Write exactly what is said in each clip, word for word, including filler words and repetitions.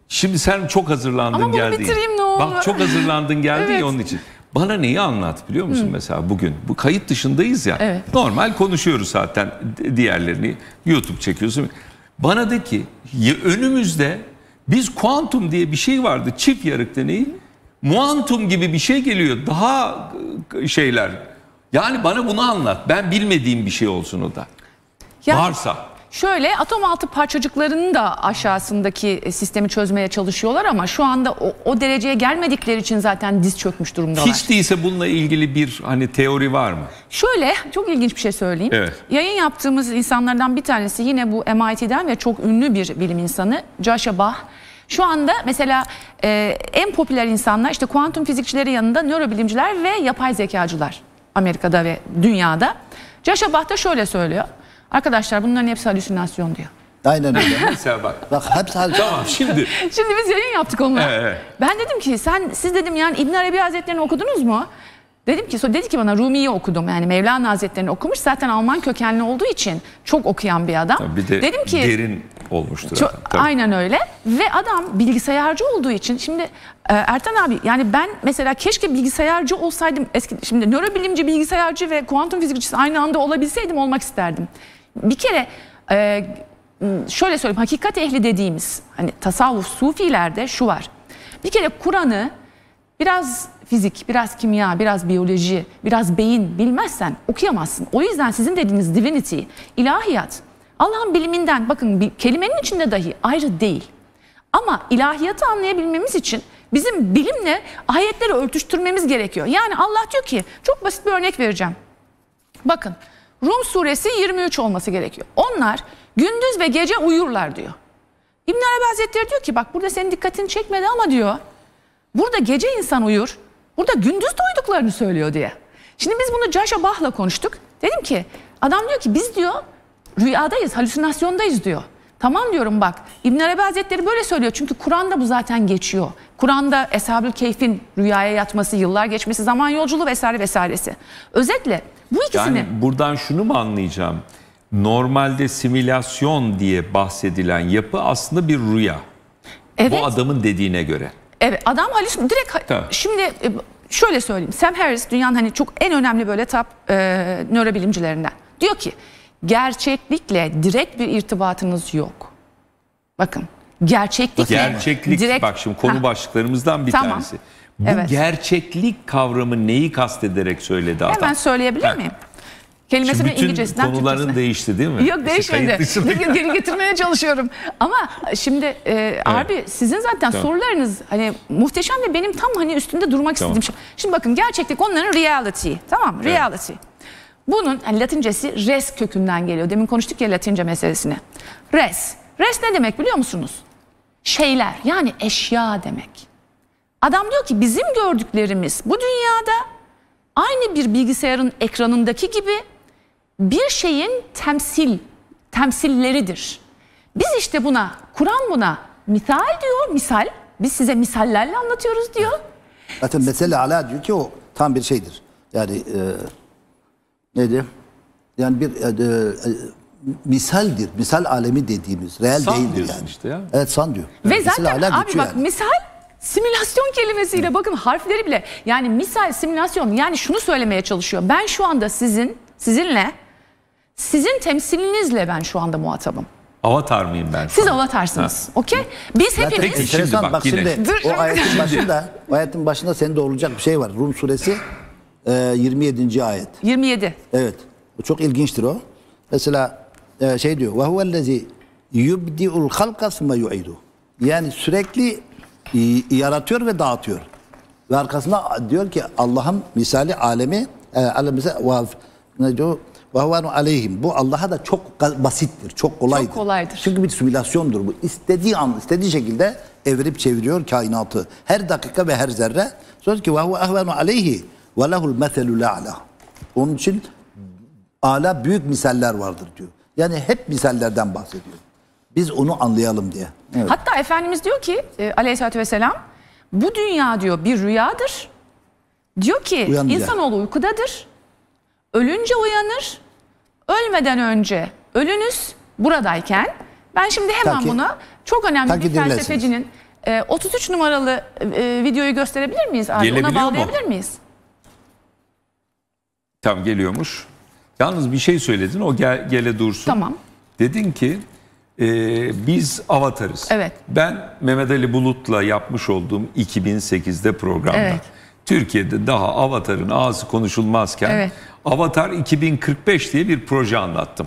Şimdi sen çok hazırlandın Ama geldin. Ama bitireyim ne olur. Bak çok hazırlandın geldin evet. ya onun için. Bana neyi anlat biliyor musun Hı. mesela bugün? Bu kayıt dışındayız ya. Evet. Normal konuşuyoruz zaten diğerlerini. YouTube çekiyorsun. Bana de ki önümüzde biz kuantum diye bir şey vardı. Çift yarık deneyi. Muantum gibi bir şey geliyor. Daha şeyler. Yani bana bunu anlat. Ben bilmediğim bir şey olsun o da. Yani, varsa. Şöyle atom altı parçacıklarının da aşağısındaki sistemi çözmeye çalışıyorlar ama şu anda o, o dereceye gelmedikleri için zaten diz çökmüş durumdalar. Hiç değilse bununla ilgili bir hani teori var mı? Şöyle çok ilginç bir şey söyleyeyim. Evet. Yayın yaptığımız insanlardan bir tanesi yine bu M I T'den ve çok ünlü bir bilim insanı Joshua Bach. Şu anda mesela e, en popüler insanlar işte kuantum fizikçileri yanında nörobilimciler ve yapay zekacılar Amerika'da ve dünyada. Joshua Bach da şöyle söylüyor. Arkadaşlar bunların hepsi halüsinasyon diyor. Aynen öyle. Mesela bak. Bak hepsi halüsinasyon. Tamam şimdi. Şimdi biz yayın yaptık onunla. Evet, evet. Ben dedim ki sen siz dedim yani İbn Arabi Hazretleri'ni okudunuz mu? Dedim ki dedi ki bana Rumi'yi okudum. Yani Mevlana Hazretleri'ni okumuş. Zaten Alman kökenli olduğu için çok okuyan bir adam. Tabii bir de dedim ki derin olmuştur. Çok, aynen öyle. Ve adam bilgisayarcı olduğu için şimdi e, Ertan abi yani ben mesela keşke bilgisayarcı olsaydım eski şimdi nörobilimci, bilgisayarcı ve kuantum fizikçisi aynı anda olabilseydim olmak isterdim. Bir kere e, şöyle söyleyeyim hakikat ehli dediğimiz hani tasavvuf sufilerde şu var. Bir kere Kur'an'ı biraz fizik, biraz kimya, biraz biyoloji, biraz beyin bilmezsen okuyamazsın. O yüzden sizin dediğiniz divinity, ilahiyat Allah'ın biliminden bakın kelimenin içinde dahi ayrı değil. Ama ilahiyatı anlayabilmemiz için bizim bilimle ayetleri örtüştürmemiz gerekiyor. Yani Allah diyor ki çok basit bir örnek vereceğim. Bakın Rum suresi yirmi üç olması gerekiyor. Onlar gündüz ve gece uyurlar diyor. İbn Arabi Hazretleri diyor ki bak burada senin dikkatini çekmedi ama diyor burada gece insan uyur, burada gündüz de uyuduklarını söylüyor diye. Şimdi biz bunu Joshua Bach'la konuştuk. Dedim ki adam diyor ki biz diyor rüyadayız, halüsinasyondayız diyor. Tamam diyorum bak İbn Arabi Hazretleri böyle söylüyor çünkü Kur'an'da bu zaten geçiyor. Kur'an'da Eshab-ül Keyf'in rüyaya yatması, yıllar geçmesi, zaman yolculuğu vesaire vesairesi. Özetle bu ikisini... Yani buradan şunu mu anlayacağım? Normalde simülasyon diye bahsedilen yapı aslında bir rüya. Evet. Bu adamın dediğine göre. Evet adam halüsin direkt tamam. Şimdi şöyle söyleyeyim. Sam Harris dünyanın hani çok en önemli böyle top e, nörobilimcilerinden. Diyor ki gerçeklikle direkt bir irtibatınız yok. Bakın gerçeklikle gerçeklik direkt, bak şimdi konu ha. başlıklarımızdan bir tamam. tanesi. Bu evet. gerçeklik kavramı neyi kastederek söyledi adam? Hemen söyleyebilir ha. miyim? Kelimesini İngilizcesinden Türkçesine. Konuların değişti değil mi? Yok değişmedi. İşte geri getirmeye çalışıyorum. Ama şimdi e, evet. abi sizin zaten tamam. sorularınız hani muhteşem ve benim tam hani üstünde durmak tamam. istediğim şey. Şimdi bakın gerçeklik onların reality. Tamam reality. Evet. Bunun yani Latincesi res kökünden geliyor. Demin konuştuk ya Latince meselesini. Res. Res ne demek biliyor musunuz? Şeyler yani eşya demek. Adam diyor ki bizim gördüklerimiz bu dünyada aynı bir bilgisayarın ekranındaki gibi bir şeyin temsil, temsilleridir. Biz işte buna, Kur'an buna misal diyor, misal. Biz size misallerle anlatıyoruz diyor. Zaten mesela ala diyor ki o tam bir şeydir. Yani e, neydi? Yani bir e, e, misaldir. Misal alemi dediğimiz. Real san değildir yani. Işte ya. Evet san diyor. Ve yani zaten abi bak yani. misal simülasyon kelimesiyle evet. bakın harfleri bile yani misal simülasyon yani şunu söylemeye çalışıyor. Ben şu anda sizin sizinle sizin temsilinizle ben şu anda muhatabım. Avatar mıyım ben? Siz avatarsınız. Okey? Biz zaten hepimiz... Peki, şimdi bak, bak şimdi Dur, o ayetin başında o ayetin başında senin doğrulacak bir şey var. Rum suresi e, yirmi yedinci ayet. yirmi yedi. Evet. Bu çok ilginçtir o. Mesela e, şey diyor. Ve huvellezî yubdi'ul halqa sümme yu'idu. Yani sürekli e, yaratıyor ve dağıtıyor. Ve arkasında diyor ki Allah'ın misali alemi e, mesela ne diyor? Aleyhim. Bu Allah'a da çok basittir, çok kolaydır. Çok kolaydır. Çünkü bir simülasyondur bu. İstediği an, istediği şekilde evirip çeviriyor kainatı. Her dakika ve her zerre. Söz ki وَهُوَ اَهْوَنُ عَلَيْهِ وَلَهُ الْمَثَلُ الْاَعْلَى. Onun için âlâ büyük misaller vardır diyor. Yani hep misallerden bahsediyor. Biz onu anlayalım diye. Evet. Hatta Efendimiz diyor ki aleyhissalatü vesselam bu dünya diyor bir rüyadır. Diyor ki Uyanacak. insanoğlu uykudadır. Ölünce uyanır, ölmeden önce ölünüz buradayken ben şimdi hemen Taki, buna çok önemli bir felsefecinin e, otuz üç numaralı e, videoyu gösterebilir miyiz abi? Gelebiliyor Ona mu? bağlayabilir miyiz? Tam geliyormuş. Yalnız bir şey söyledin, o gel, gele dursun. Tamam. Dedin ki e, biz avatarız. Evet. Ben Mehmet Ali Bulut'la yapmış olduğum iki bin sekizde programda Evet. Türkiye'de daha avatarın ağzı konuşulmazken Evet. Avatar iki bin kırk beş diye bir proje anlattım.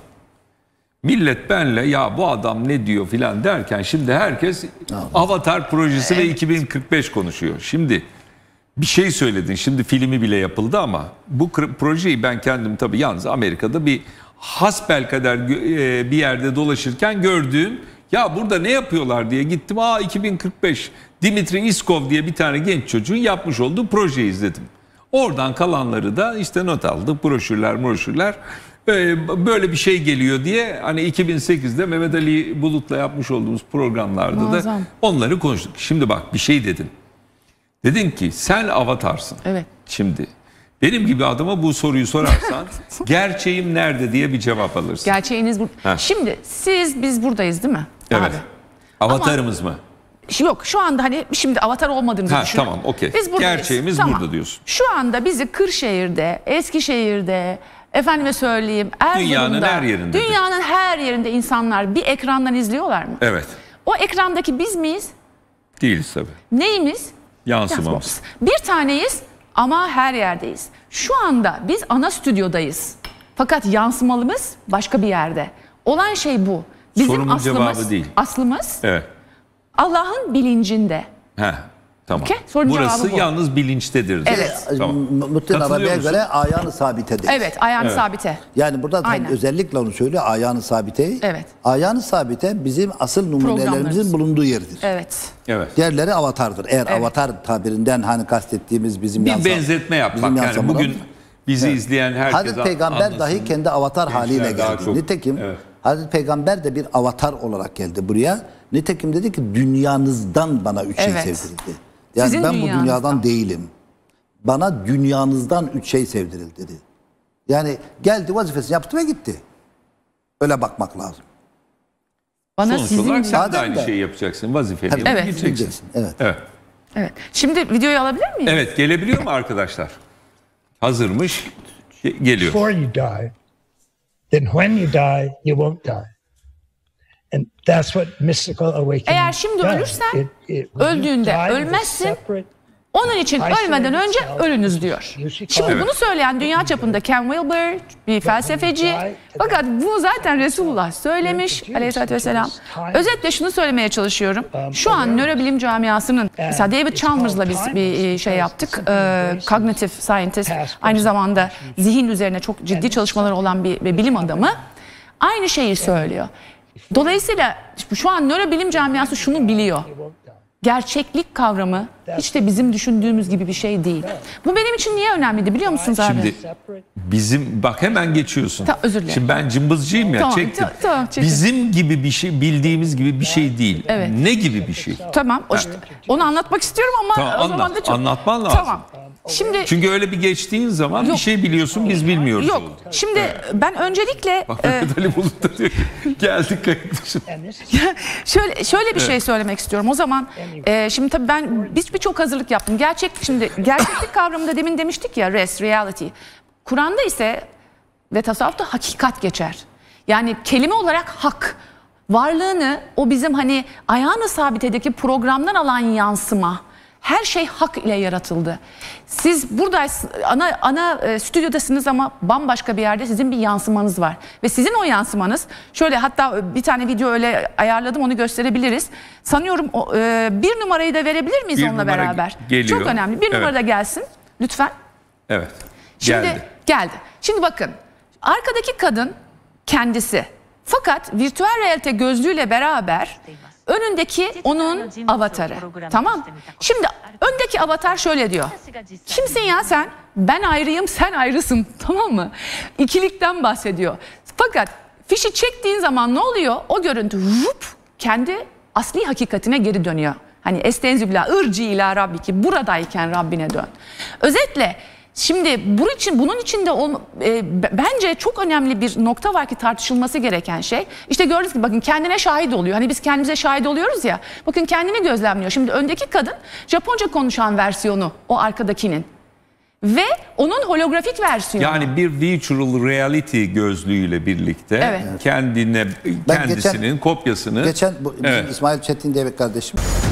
Millet benle ya bu adam ne diyor filan derken şimdi herkes Avatar projesi evet. ve iki bin kırk beş konuşuyor. Şimdi bir şey söyledin, şimdi filmi bile yapıldı ama bu projeyi ben kendim tabii yalnız Amerika'da bir hasbelkader bir yerde dolaşırken gördüğüm, ya burada ne yapıyorlar diye gittim. Aa iki bin kırk beş Dimitri Iskov diye bir tane genç çocuğun yapmış olduğu projeyi izledim. Oradan kalanları da işte not aldık, broşürler broşürler. Böyle bir şey geliyor diye hani iki bin sekizde Mehmet Ali Bulut'la yapmış olduğumuz programlarda Muazzam. da onları konuştuk. Şimdi bak bir şey dedin. Dedin ki sen avatarsın. Evet. Şimdi benim gibi adama bu soruyu sorarsan gerçeğim nerede diye bir cevap alırsın. Gerçeğiniz bu. Heh. Şimdi siz biz buradayız değil mi? Evet. Abi. Avatarımız Ama, mı? Yok şu anda hani şimdi avatar olmadığımızı ha, düşünün. Tamam okey. Biz buradayız. Gerçeğimiz tamam. burada diyorsun. Şu anda bizi Kırşehir'de, Eskişehir'de, efendime söyleyeyim Erzurum'da, dünyanın her yerinde. Dünyanın her yerinde insanlar bir ekrandan izliyorlar mı? Evet. O ekrandaki biz miyiz? Değiliz tabii. Neyimiz? Yansımamız. Bir taneyiz ama her yerdeyiz. Şu anda biz ana stüdyodayız. Fakat yansımalımız başka bir yerde. Olan şey bu. Bizim Sorumun aslımız, cevabı değil. Aslımız evet. Allah'ın bilincinde. He, tamam. Okay? Burası yalnız bilinçtedir. Evet. Tamam. Muhtemelen Arabi'ye göre ayağını sabitedir. Evet, ayağını evet. sabite. Yani burada özellikle onu söylüyor, ayağını sabite. Evet. Ayağını sabite bizim asıl numunelerimizin bulunduğu yerdir. Evet. Evet. Diğerleri avatardır. Eğer evet. avatar tabirinden hani kastettiğimiz bizim bir yansam, benzetme yapmak yani bugün bizi evet. izleyen herkes Hazreti Peygamber anlasın. Dahi kendi avatar Gençler haliyle geldi. Çok, Nitekim evet. Hazreti Peygamber de bir avatar olarak geldi buraya. Nitekim dedi ki dünyanızdan bana üç evet. şey sevdirildi. Yani Sizin ben bu dünyadan değilim. Bana dünyanızdan üç şey sevdirildi dedi. Yani geldi vazifesini yaptı ve gitti. Öyle bakmak lazım. Bana Sonuç sizin olarak sen de aynı de. şeyi yapacaksın. Vazifeni yapıp evet. gideceksin. Evet. Evet. Evet. Şimdi videoyu alabilir miyim? Evet. Gelebiliyor mu arkadaşlar? Hazırmış. Ge- geliyor. Before you die, then when you die, you won't die. And that's what mystical awakening Eğer şimdi does. ölürsen, It, it, öldüğünde ölmezsin. Onun için ölmeden önce ölünüz diyor. Şimdi evet. bunu söyleyen dünya çapında Ken Wilber bir felsefeci. Fakat bu zaten Resulullah söylemiş aleyhissalatü vesselam. Özetle şunu söylemeye çalışıyorum. Şu an nörobilim camiasının, mesela David Chalmers'la biz bir şey yaptık. E, cognitive scientist, aynı zamanda zihin üzerine çok ciddi çalışmaları olan bir, bir bilim adamı. Aynı şeyi söylüyor. Dolayısıyla şu an nörobilim camiası şunu biliyor. Gerçeklik kavramı hiç de bizim düşündüğümüz gibi bir şey değil. Bu benim için niye önemliydi biliyor musunuz abi? Şimdi bizim bak hemen geçiyorsun. Ta, özür dilerim. Şimdi ben cımbızcıyım ya tamam, çektim. Ta, tamam, bizim gibi bir şey, bildiğimiz gibi bir şey değil. Evet. Ne gibi bir şey? Tamam. O işte, onu anlatmak istiyorum ama tamam, o anlat, zaman da çok... Anlatman lazım. Tamam. Şimdi, çünkü öyle bir geçtiğin zaman yok, bir şey biliyorsun biz bilmiyoruz. Yok. Oldu. Şimdi evet. ben öncelikle bak Mehmet Ali Bulut da diyor ki geldik kayıtmışım. şöyle şöyle bir evet. şey söylemek istiyorum. O zaman e, şimdi tabii ben birçok hazırlık yaptım. Gerçek şimdi gerçeklik kavramında demin demiştik ya res, reality. Kur'an'da ise ve tasavvufta hakikat geçer. Yani kelime olarak hak. Varlığını o bizim hani ayağını sabitedeki programdan alan yansıma. Her şey hak ile yaratıldı. Siz burada ana, ana e, stüdyodasınız ama bambaşka bir yerde sizin bir yansımanız var. Ve sizin o yansımanız şöyle hatta bir tane video öyle ayarladım onu gösterebiliriz. Sanıyorum o, e, bir numarayı da verebilir miyiz bir onunla beraber? Geliyor. Çok önemli. Bir evet. numara da gelsin lütfen. Evet. Şimdi, geldi. Geldi. Şimdi bakın arkadaki kadın kendisi. Fakat virtüel realite gözlüğüyle beraber önündeki onun avatarı. Tamam. Şimdi öndeki avatar şöyle diyor. Kimsin ya sen? Ben ayrıyım, sen ayrısın. Tamam mı? İkilikten bahsediyor. Fakat fişi çektiğin zaman ne oluyor? O görüntü vup, kendi asli hakikatine geri dönüyor. Hani estenzü billah, ırci ila rabbiki, buradayken Rabbine dön. Özetle Şimdi bunun için bunun içinde ol, e, bence çok önemli bir nokta var ki tartışılması gereken şey. İşte gördünüz ki bakın kendine şahit oluyor. Hani biz kendimize şahit oluyoruz ya. Bakın kendini gözlemliyor. Şimdi öndeki kadın Japonca konuşan versiyonu o arkadakinin. Ve onun holografik versiyonu. Yani bir virtual reality gözlüğüyle birlikte evet. kendine Ben kendisinin geçen, kopyasını. Geçen bu, evet. İsmail Çetin diye bir kardeşim